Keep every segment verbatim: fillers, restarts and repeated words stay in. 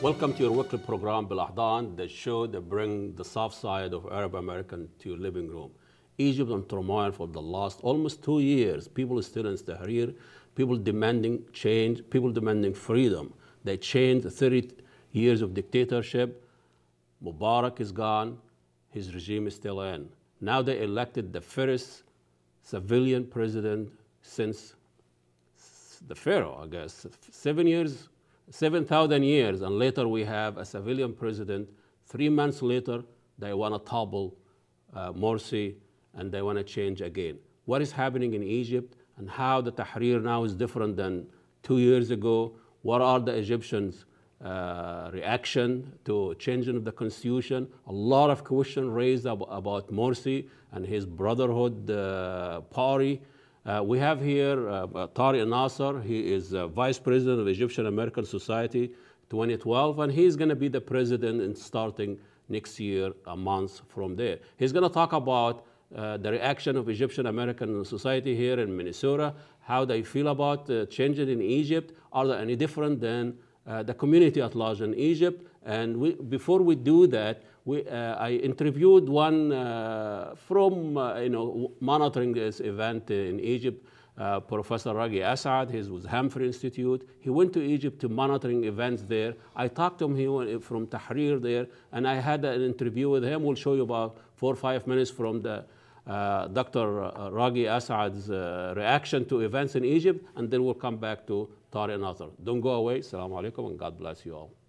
Welcome to your weekly program, BelAhdan, the show that brings the soft side of Arab American to your living room. Egypt on turmoil for the last almost two years. People still in Tahrir, people demanding change, people demanding freedom. They changed thirty years of dictatorship. Mubarak is gone, his regime is still in. Now they elected the first civilian president since the Pharaoh, I guess, seven years, seven thousand years, and later we have a civilian president. Three months later, they want to topple uh, Morsi, and they want to change again. What is happening in Egypt, and how the Tahrir now is different than two years ago? What are the Egyptians' uh, reaction to changing of the constitution? A lot of questions raised ab about Morsi and his Brotherhood uh, party. Uh, we have here uh, Tarek Naser. He is uh, Vice President of Egyptian American Society twenty twelve, and he's going to be the president in starting next year, a month from there. He's going to talk about uh, the reaction of Egyptian American Society here in Minnesota, how they feel about uh, changes in Egypt. Are they any different than uh, the community at large in Egypt? And we, before we do that, we, uh, I interviewed one uh, from, uh, you know, monitoring this event in Egypt, uh, Professor Ragi Assad. He's with Humphrey Institute. He went to Egypt to monitoring events there. I talked to him, he went from Tahrir there, and I had an interview with him. We'll show you about four or five minutes from the uh, Doctor Ragi Assad's uh, reaction to events in Egypt, and then we'll come back to Tarek Naser. Don't go away. Assalamu alaikum, and God bless you all.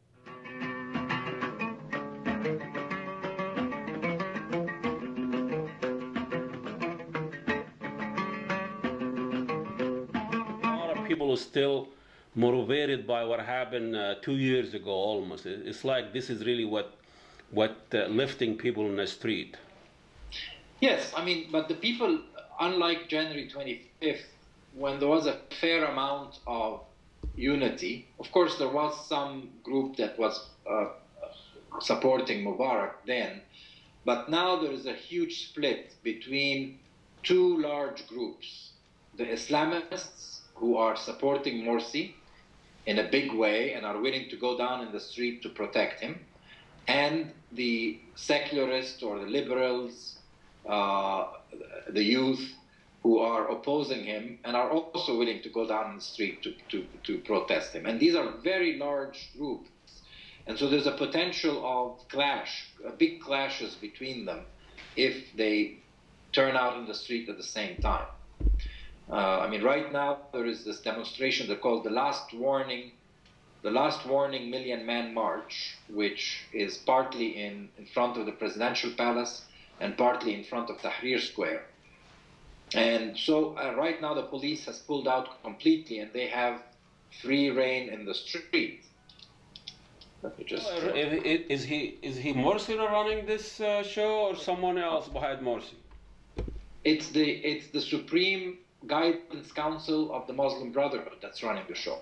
People are still motivated by what happened uh, two years ago almost. It's like this is really what, what uh, lifting people in the street. Yes, I mean, but the people, unlike January twenty-fifth, when there was a fair amount of unity, of course there was some group that was uh, supporting Mubarak then, but now there is a huge split between two large groups, the Islamists, who are supporting Morsi in a big way and are willing to go down in the street to protect him, and the secularists or the liberals, uh, the youth, who are opposing him and are also willing to go down in the street to, to, to protest him. And these are very large groups. And so there's a potential of clash, uh, big clashes between them if they turn out in the street at the same time. Uh, I mean, right now there is this demonstration they're called the Last Warning, the Last Warning Million Man March, which is partly in, in front of the presidential palace and partly in front of Tahrir Square. And so uh, right now the police has pulled out completely, and they have free reign in the street. Let me just. Uh, is he is he Morsi running this uh, show, or someone else behind Morsi? It's the it's the Supreme Guidance Council of the Muslim Brotherhood that's running the show.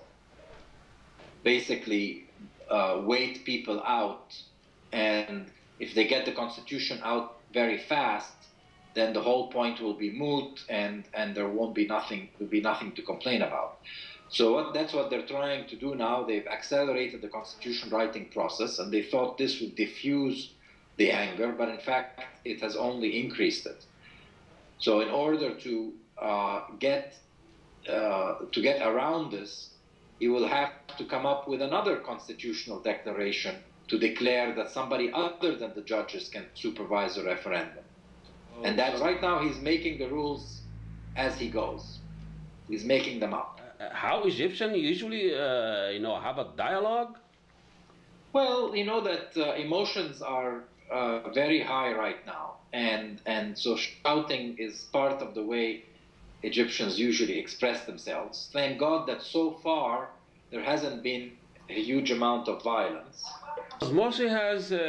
Basically, uh, wait people out, and if they get the constitution out very fast, then the whole point will be moot, and and there won't be nothing will be nothing to complain about. So what, that's what they're trying to do now. They've accelerated the constitution writing process, and they thought this would diffuse the anger, but in fact it has only increased it. So in order to Uh, get uh, to get around this, he will have to come up with another constitutional declaration to declare that somebody other than the judges can supervise a referendum. Oh, and that right now he's making the rules as he goes. He's making them up. Uh, how Egyptians usually, uh, you know, have a dialogue? Well, you know that uh, emotions are uh, very high right now, and and so shouting is part of the way Egyptians usually express themselves. Thank God that so far there hasn't been a huge amount of violence. Morsi has uh,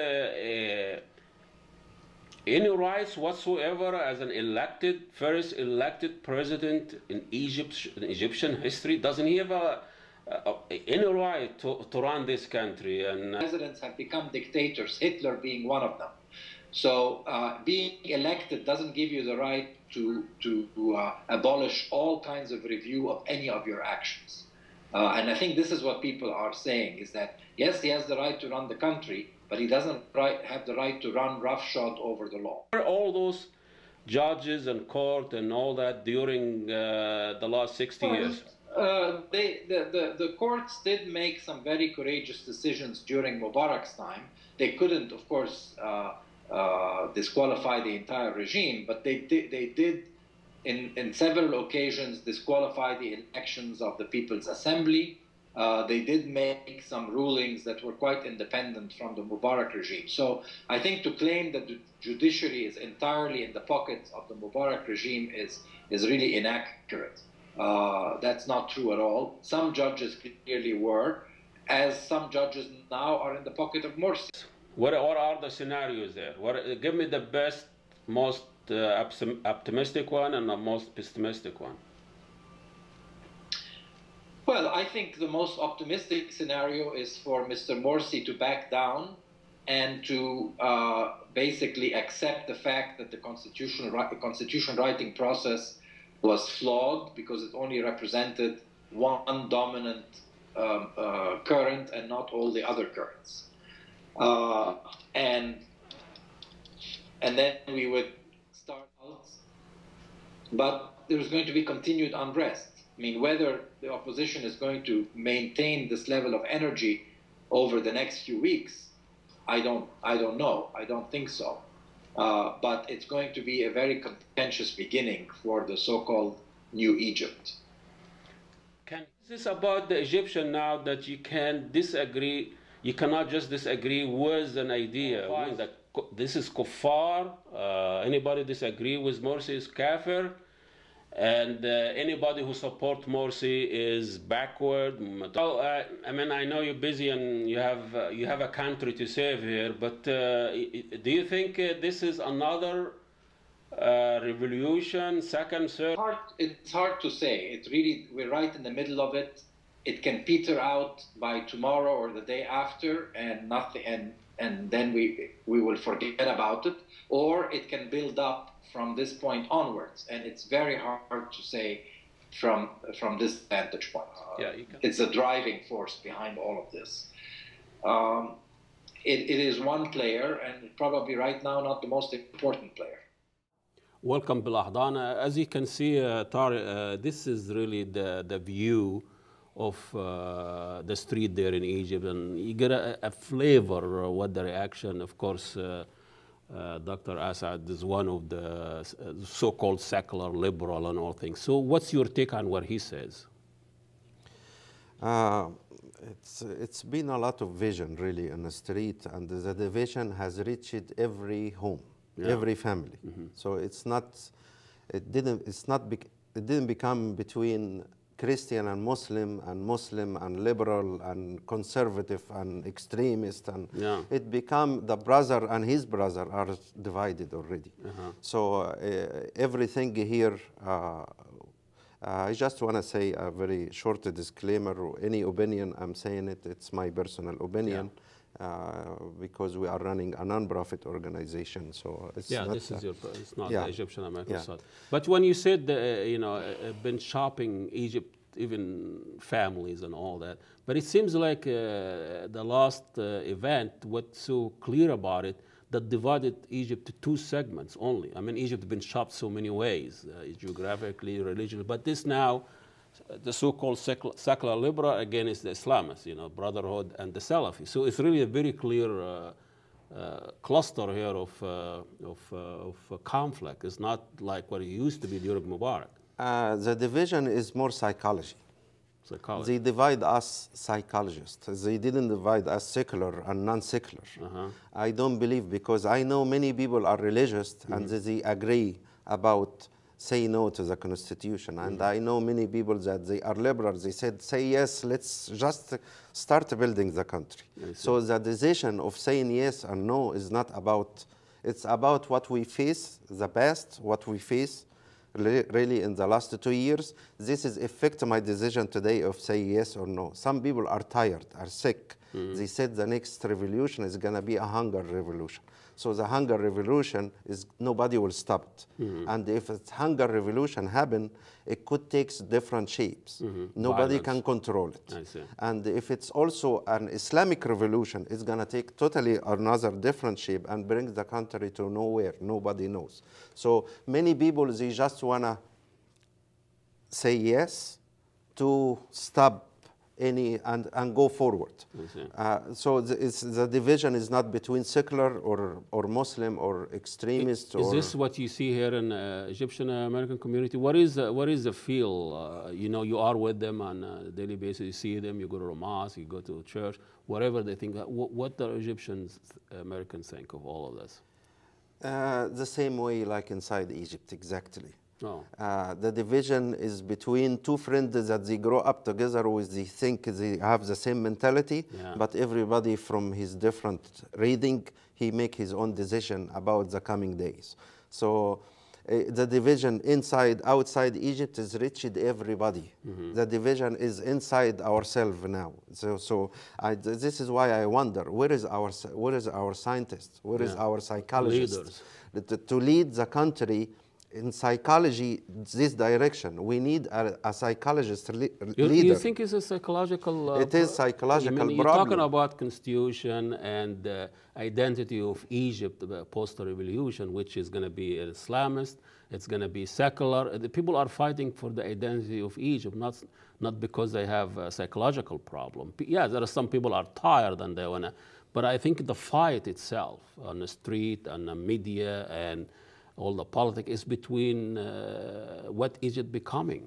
uh, any rights whatsoever as an elected, first elected president in Egypt, in Egyptian history? Doesn't he have a, a, any right to, to run this country? And uh, presidents have become dictators, Hitler being one of them. So uh, being elected doesn't give you the right to, to uh, abolish all kinds of review of any of your actions. Uh, and I think this is what people are saying, is that, yes, he has the right to run the country, but he doesn't right, have the right to run roughshod over the law. All those judges and court and all that during uh, the last sixty well, years? Uh, they, the, the, the courts did make some very courageous decisions during Mubarak's time. They couldn't, of course, uh, uh, disqualify the entire regime, but they did, they did in, in several occasions disqualify the elections of the People's Assembly. Uh, they did make some rulings that were quite independent from the Mubarak regime. So I think to claim that the judiciary is entirely in the pockets of the Mubarak regime is, is really inaccurate. Uh, that's not true at all. Some judges clearly were, as some judges now are in the pocket of Morsi. What, what are the scenarios there? What, give me the best, most uh, optimistic one and the most pessimistic one. Well, I think the most optimistic scenario is for Mister Morsi to back down and to uh, basically accept the fact that the constitution, the constitution writing process was flawed because it only represented one dominant um, uh, current and not all the other currents. Uh, and, and then we would start out, but there's going to be continued unrest. I mean, whether the opposition is going to maintain this level of energy over the next few weeks, I don't, I don't know. I don't think so. Uh, but it's going to be a very contentious beginning for the so-called New Egypt. Can, is this about the Egyptian now that you can disagree, you cannot just disagree with an idea? I mean, that this is kuffar, uh, anybody disagree with Morsi is kafir, and uh, anybody who supports Morsi is backward. Well, uh, I mean, I know you're busy and you have uh, you have a country to save here, but uh, do you think uh, this is another uh, revolution, second, third? Hard, it's hard to say. It's really, we're right in the middle of it. It can peter out by tomorrow or the day after, and nothing, and and then we we will forget about it, or it can build up from this point onwards, and it's very hard to say from from this vantage point. Yeah, you can. It's a driving force behind all of this. Um, it, it is one player, and probably right now not the most important player. Welcome, BelAhdan. Uh, as you can see, uh, Tarek, uh, this is really the the view of uh, the street there in Egypt, and you get a, a flavor of what the reaction, of course. Uh, Uh, Doctor Assad is one of the so-called secular liberal and all things. So what's your take on what he says? Uh, it's, it's been a lot of vision, really, in the street, and the division has reached every home, yeah. every family. Mm-hmm. So it's not, it didn't, it's not, it didn't become between Christian and Muslim, and Muslim and liberal and conservative and extremist, and yeah. it became the brother and his brother are divided already. Uh-huh. So uh, everything here, uh, I just want to say a very short disclaimer. Any opinion, I'm saying it, it's my personal opinion. Yeah. Uh, because we are running a non-profit organization, so it's yeah, not this is your, it's not yeah. the Egyptian American yeah. side. But when you said, uh, you know, uh, been shopping Egypt, even families and all that, but it seems like uh, the last uh, event, what's so clear about it, that divided Egypt to two segments only. I mean, Egypt has been shopped so many ways, uh, geographically, religiously, but this now, the so-called secular, secular liberal against the Islamists, you know, Brotherhood and the Salafi. So it's really a very clear uh, uh, cluster here of, uh, of, uh, of uh, conflict. It's not like what it used to be during Mubarak. Uh, the division is more psychology. Psychology. They divide us psychologists. They didn't divide us secular and non-secular. Uh-huh. I don't believe, because I know many people are religious mm-hmm. and they agree about say no to the Constitution. Mm-hmm. And I know many people that they are liberal. They said, say yes, let's just start building the country. So the decision of saying yes or no is not about, it's about what we face, the past, what we face really in the last two years. This is affect my decision today of say yes or no. Some people are tired, are sick. Mm-hmm. They said the next revolution is going to be a hunger revolution. So the hunger revolution is nobody will stop it. Mm-hmm. And if a hunger revolution happen, it could take different shapes. Mm-hmm. Nobody Violence. Can control it. I see. And if it's also an Islamic revolution, it's going to take totally another different shape and bring the country to nowhere. Nobody knows. So many people, they just want to say yes to stop any and, and go forward. Uh, so the, it's, the division is not between secular or, or Muslim or extremist. Is or this what you see here in uh, Egyptian American community? What is uh, what is the feel? Uh, you know, you are with them on a daily basis. You see them. You go to a mosque. You go to a church. Whatever they think. What, what the Egyptians Americans think of all of this? Uh, the same way, like inside Egypt, exactly. Oh. Uh, the division is between two friends that they grow up together with. They think they have the same mentality, yeah. but everybody from his different reading, he make his own decision about the coming days. So uh, the division inside, outside Egypt is reached everybody. Mm-hmm. The division is inside ourselves now. So, so I, this is why I wonder, where is our, where is our scientists? Where yeah. is our psychologists? To, to lead the country in psychology, this direction. We need a, a psychologist le you, leader. You think it's a psychological uh, It is psychological I mean, you're problem. talking about constitution and uh, identity of Egypt uh, post-revolution, which is going to be Islamist, it's going to be secular. The people are fighting for the identity of Egypt, not, not because they have a psychological problem. Yeah, there are some people are tired and they want to, but I think the fight itself on the street, on the media, and all the politics is between uh, what Egypt becoming.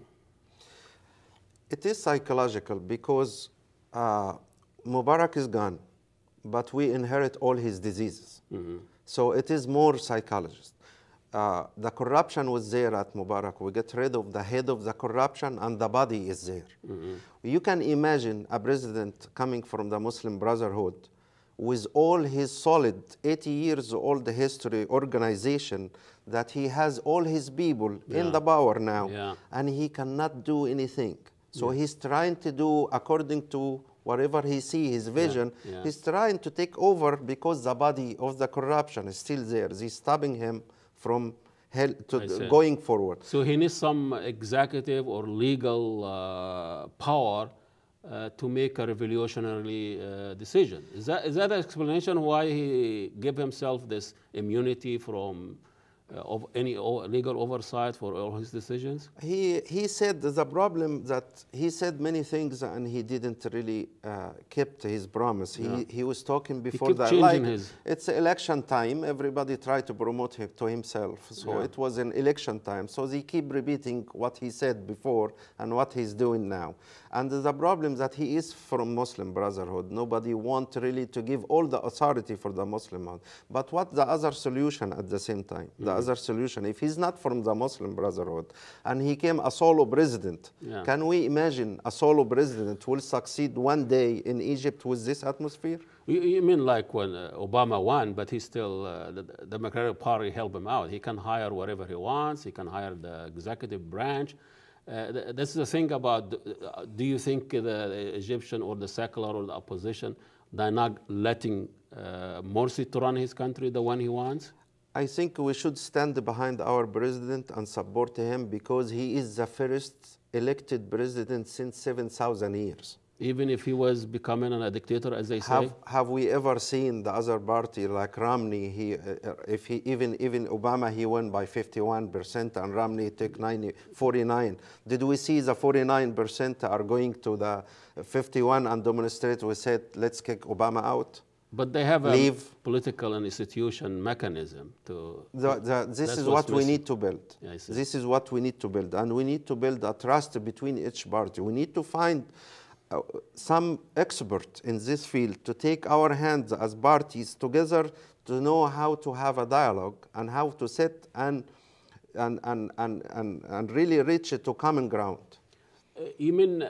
It is psychological because uh, Mubarak is gone, but we inherit all his diseases. Mm-hmm. So it is more psychologist. Uh, the corruption was there at Mubarak. We get rid of the head of the corruption and the body is there. Mm-hmm. You can imagine a president coming from the Muslim Brotherhood with all his solid eighty years old history organization, that he has all his people yeah. in the power now, yeah. and he cannot do anything. So yeah. he's trying to do according to whatever he see, his vision. Yeah. Yeah. He's trying to take over because the body of the corruption is still there. They're stopping him from hell to going forward. So he needs some executive or legal uh, power Uh, to make a revolutionary uh, decision. Is that, is that the explanation why he gave himself this immunity from uh, of any legal oversight for all his decisions? He, he said the problem that he said many things and he didn't really uh, kept his promise. He, yeah. he was talking before that, like his... it's election time, everybody tried to promote him to himself. So yeah. it was an election time. So they keep repeating what he said before and what he's doing now. And the problem that he is from Muslim Brotherhood. Nobody want really to give all the authority for the Muslim one. But what the other solution at the same time? Mm-hmm. The other solution, if he's not from the Muslim Brotherhood and he came a solo president, yeah. can we imagine a solo president will succeed one day in Egypt with this atmosphere? You, you mean like when uh, Obama won, but he still, uh, the, the Democratic Party helped him out. He can hire whatever he wants. He can hire the executive branch. Uh, th this is the thing about, uh, do you think the, the Egyptian or the secular or the opposition, they're not letting uh, Morsi to run his country the one he wants? I think we should stand behind our president and support him because he is the first elected president since seven thousand years. Even if he was becoming a dictator, as they say? Have, have we ever seen the other party like Romney? He, uh, if he, even, even Obama, he won by fifty-one percent and Romney took forty-nine. Did we see the forty-nine percent are going to the fifty-one and demonstrate? We said, let's kick Obama out? But they have Leave. a political and institution mechanism to... The, the, this is what we need to build. Yeah, this is what we need to build. And we need to build a trust between each party. We need to find Uh, some expert in this field to take our hands as parties together to know how to have a dialogue and how to sit and and and and and, and really reach it to common ground. Uh, you mean, uh,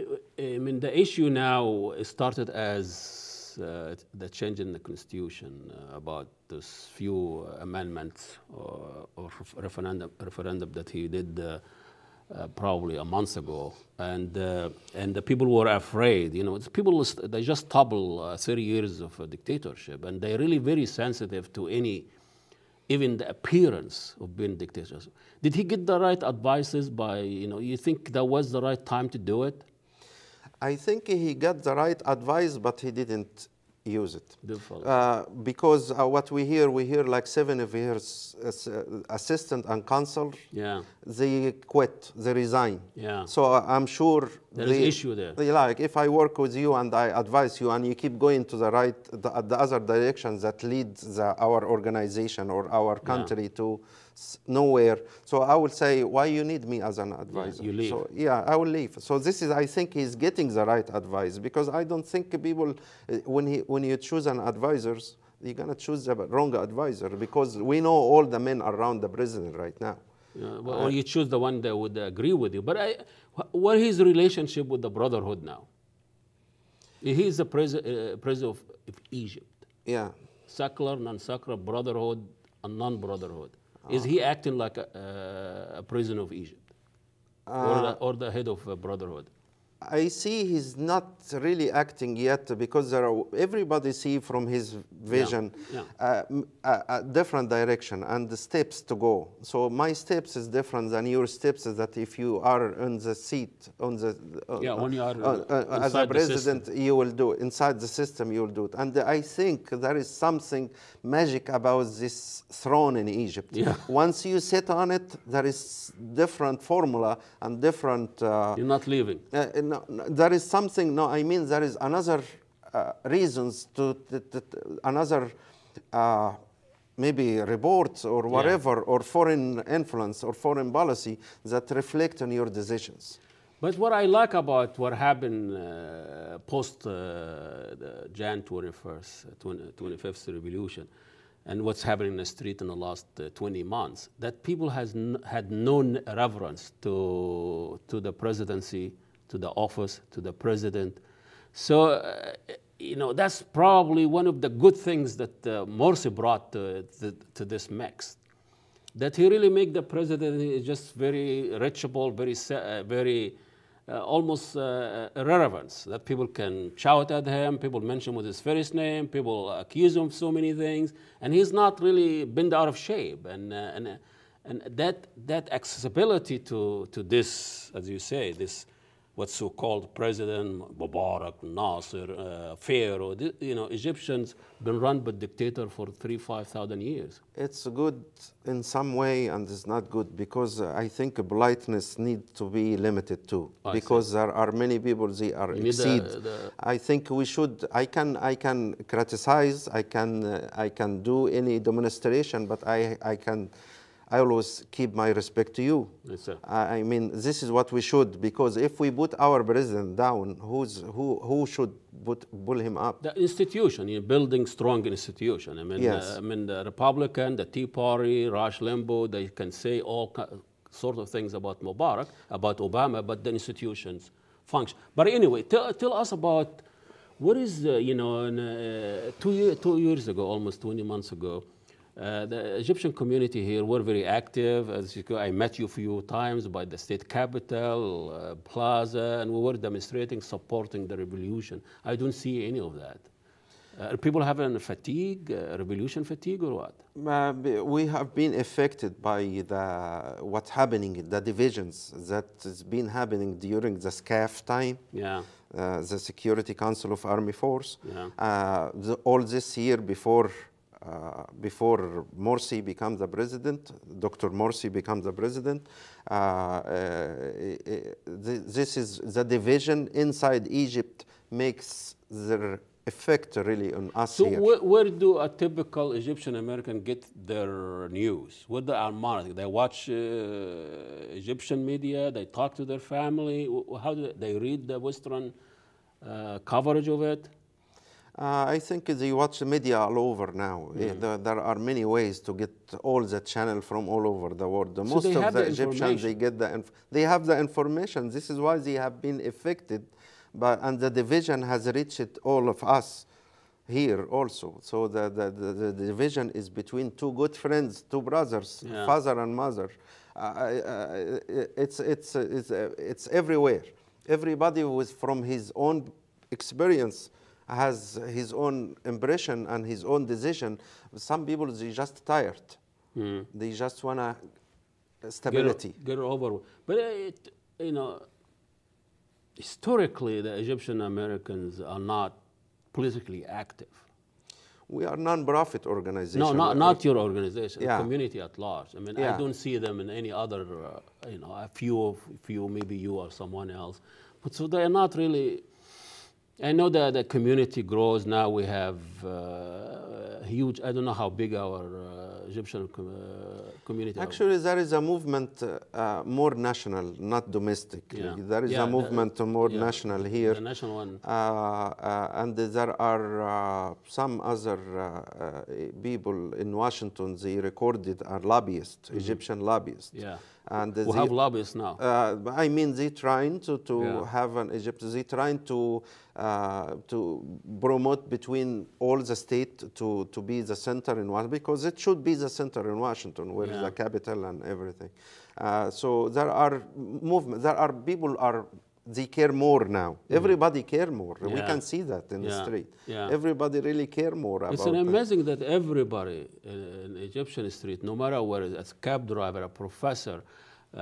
I mean the issue now started as uh, the change in the constitution uh, about those few uh, amendments or, or referendum referendum that he did. Uh, uh, probably a month ago, and uh, and the people were afraid. You know, it's people they just topple uh, thirty years of uh, dictatorship, and they're really very sensitive to any, even the appearance of being dictators. Did he get the right advices by, you know, you think that was the right time to do it? I think he got the right advice, but he didn't use it. Uh, because uh, what we hear, we hear like seven of his uh, assistant and counsel, yeah. they quit, they resign. Yeah. So uh, I'm sure there's an issue there. They like, if I work with you and I advise you and you keep going to the right, the, the other directions that lead the, our organization or our country yeah. to nowhere. So I will say, why you need me as an advisor? Yeah, you leave. So yeah, I will leave. So this is, I think he's getting the right advice, because I don't think people, uh, when he when you choose an advisor, you're gonna choose the wrong advisor, because we know all the men around the president right now. Yeah, well, uh, or you choose the one that would agree with you. But I, what is his relationship with the Brotherhood now? He's the president, uh, president of, of Egypt. Yeah. Secular, non-secular, Brotherhood, and non-Brotherhood. Is he acting like a, uh, a president of Egypt, uh, or, the, or the head of a Brotherhood? I see he's not really acting yet, because there are, everybody see from his vision yeah. Yeah. Uh, a, a different direction and the steps to go. So my steps is different than your steps. Is that if you are on the seat, on the uh, yeah, when you are uh, uh, as a president, you will do inside the system. You will do it. And I think there is something magic about this throne in Egypt. Yeah. Once you sit on it, there is different formula and different. Uh, You're not leaving. Uh, no, no, there is something. No, I mean there is another uh, reasons to, to, to, to another uh, maybe reports or whatever, yeah. or foreign influence or foreign policy that reflect on your decisions. But what I like about what happened uh, post uh, the January twenty-first, twenty-fifth revolution, and what's happening in the street in the last uh, twenty months, that people has n had no reverence to to the presidency, to the office, to the president. So, uh, you know, that's probably one of the good things that uh, Morsi brought to, to, to this mix. That he really make the president just very reachable, very, uh, very uh, almost uh, irrelevant. That people can shout at him, people mention with his first name, people accuse him of so many things, and he's not really bent out of shape. And uh, and uh, and that that accessibility to to this, as you say, this. What's so-called President Mubarak, Nasser, uh, Pharaoh, you know, Egyptians been run by dictator for three, five thousand years. It's good in some way, and it's not good, because uh, I think politeness needs to be limited too, I because see. There are many people they are you exceed. The, the I think we should. I can I can criticize. I can uh, I can do any demonstration, but I I can. I always keep my respect to you. Yes, sir. I mean, this is what we should, because if we put our president down, who's, who, who should put, pull him up? The institution, you're building strong institution. I mean, yes. uh, I mean, the Republican, the Tea Party, Rush Limbaugh, they can say all sorts of things about Mubarak, about Obama, but the institutions function. But anyway, tell, tell us about what is, uh, you know, in, uh, two, year, two years ago, almost twenty months ago, Uh, the Egyptian community here were very active. As you go, I met you a few times by the state capital, uh, plaza, and we were demonstrating, supporting the revolution. I don't see any of that. Uh, are people having fatigue, uh, revolution fatigue, or what? Uh, we have been affected by the what's happening, the divisions that has been happening during the SCAF time. Yeah. Uh, the Security Council of Army Force. Yeah. Uh, the, all this year before. Uh, before Morsi becomes the president, Doctor Morsi becomes the president, uh, uh, th this is the division inside Egypt makes their effect really on us so here. Wh where do a typical Egyptian American get their news? What they are monitoring? They watch uh, Egyptian media, they talk to their family, how do they, they read the Western uh, coverage of it? Uh, I think they watch the media all over now. Mm. Yeah, there, there are many ways to get all the channel from all over the world. The so most of the, the Egyptians, they get the inf they have the information. This is why they have been affected, but and the division has reached all of us here also. So the the, the, the division is between two good friends, two brothers, yeah. father and mother. uh, it's, it's, it's, uh, it's everywhere. Everybody was from his own experience has his own impression and his own decision. Some people, they just tired. Mm. They just want to stability. Get, get over. But it, you know, historically, the Egyptian Americans are not politically active. We are a non-profit organization. No, not, not your organization, yeah. the community at large. I mean, yeah. I don't see them in any other, uh, you know, a few, few, maybe you or someone else. But so they are not really. I know that the community grows now. We have uh, huge, I don't know how big our uh, Egyptian com uh, community Actually, are. there is a movement uh, uh, more national, not domestic. Yeah. There is yeah, a movement the, more yeah, national here. The national one. Uh, uh, and there are uh, some other uh, uh, people in Washington, they recorded are lobbyists, mm-hmm. Egyptian lobbyists. Yeah. And we they, have lobbyists now. Uh, I mean, they trying to, to yeah. have an Egypt, they trying to uh, to promote between all the state to, to be the center in Washington, because it should be the center in Washington, where yeah. is the capital and everything. Uh, so there are movements, there are people are, they care more now. Mm-hmm. Everybody care more. Yeah. We can see that in yeah. the street. Yeah. Everybody really care more about it. It's an amazing that everybody in Egyptian street, no matter where it is, a cab driver, a professor, uh,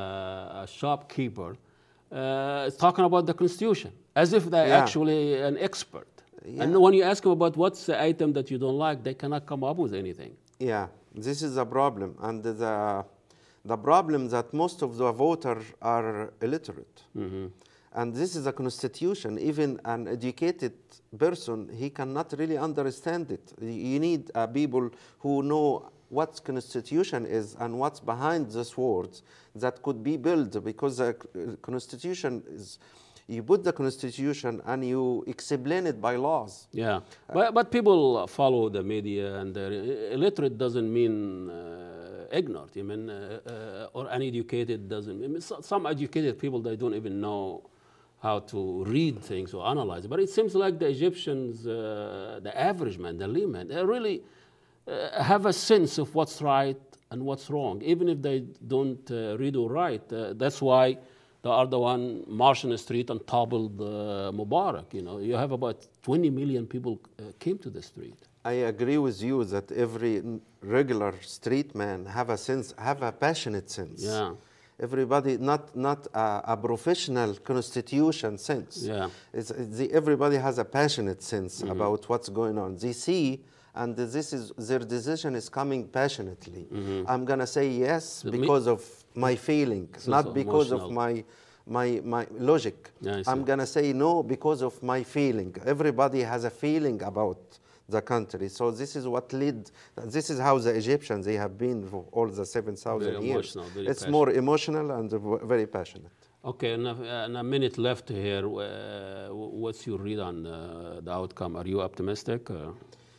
a shopkeeper, uh, is talking about the Constitution, as if they're yeah. actually an expert. Yeah. And when you ask them about what's the item that you don't like, they cannot come up with anything. Yeah, this is a problem. And the The problem that most of the voters are illiterate. Mm-hmm. And this is a constitution. Even an educated person, he cannot really understand it. You need uh, people who know what constitution is and what's behind these words that could be built, because the constitution is, you put the constitution and you explain it by laws. Yeah, uh, but, but people follow the media, and illiterate doesn't mean uh, ignorant. I mean, uh, uh, or uneducated doesn't. I mean, so, some educated people, they don't even know how to read things or analyze it. But it seems like the Egyptians, uh, the average man, the layman, they really uh, have a sense of what's right and what's wrong, even if they don't uh, read or write. Uh, that's why they are the one marching the street and toppled uh, Mubarak. You know, you have about twenty million people uh, came to the street. I agree with you that every regular street man have a sense, have a passionate sense. Yeah. Everybody, not not a, a professional constitution sense. Yeah. It's, it's the, everybody has a passionate sense mm-hmm. about what's going on. They see, and this is their decision is coming passionately. Mm-hmm. I'm gonna say yes the because of my feeling, so not so because emotional. of my my my logic. Yeah, I'm gonna say no because of my feeling. Everybody has a feeling about the country. So this is what led, this is how the Egyptians, they have been for all the seven thousand years. It's passionate. More emotional and very passionate. Okay, and a, and a minute left here. Uh, what's your read on uh, the outcome? Are you optimistic? Or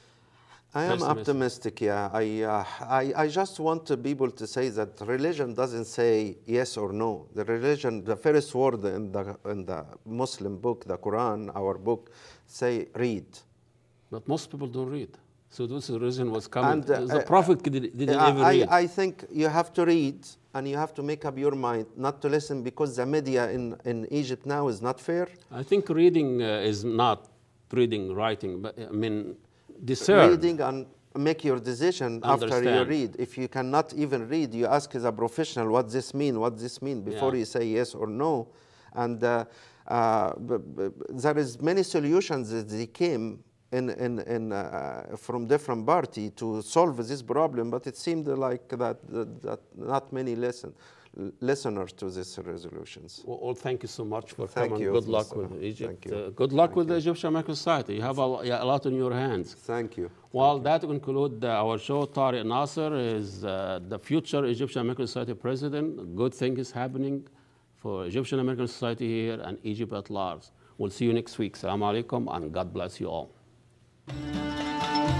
I am optimistic, yeah. I, uh, I, I just want people to say that religion doesn't say yes or no. The religion, the first word in the, in the Muslim book, the Quran, our book, say read. But most people don't read. So this reason was coming. And, uh, the Prophet didn't, didn't uh, even I, read. I think you have to read, and you have to make up your mind not to listen, because the media in, in Egypt now is not fair. I think reading uh, is not reading, writing, but I mean, discern. Reading and make your decision Understand. after you read. If you cannot even read, you ask as a professional, what this mean, what this mean, before yeah. you say yes or no. And uh, uh, b b there is many solutions that they came In, in, in, uh, from different party to solve this problem, but it seemed like that, that, that not many listen, listeners to these resolutions. Well, well, thank you so much for thank coming. You, good luck Mister with Egypt. Thank you. Uh, good luck thank with you. the Egyptian American Society. You have a, a lot in your hands. Thank you. Well, thank that concludes uh, our show. Tarek Naser is uh, the future Egyptian American Society president. Good thing is happening for Egyptian American Society here and Egypt at large. We'll see you next week. Assalamu alaikum, and God bless you all.